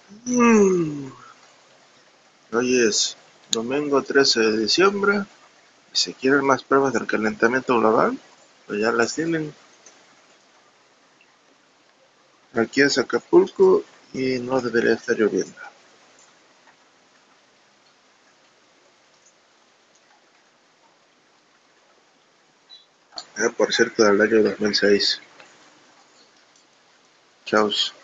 Mm. Hoy es domingo 13 de diciembre y si quieren más pruebas del calentamiento global, pues ya las tienen aquí en Acapulco y no debería estar lloviendo. Por cierto, del año 2006. Chao.